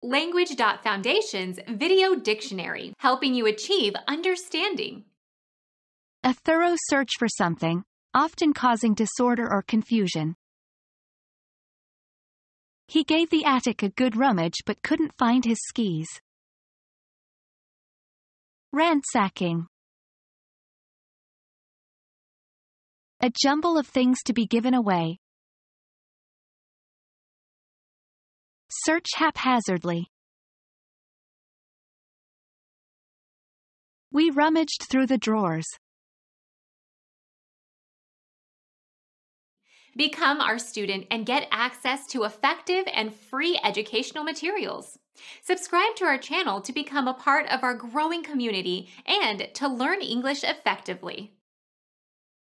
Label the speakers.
Speaker 1: Language.Foundation's Video Dictionary, helping you achieve understanding.
Speaker 2: A thorough search for something, often causing disorder or confusion. He gave the attic a good rummage but couldn't find his skis. Ransacking. A jumble of things to be given away. Search haphazardly. We rummaged through the drawers.
Speaker 1: Become our student and get access to effective and free educational materials. Subscribe to our channel to become a part of our growing community and to learn English effectively.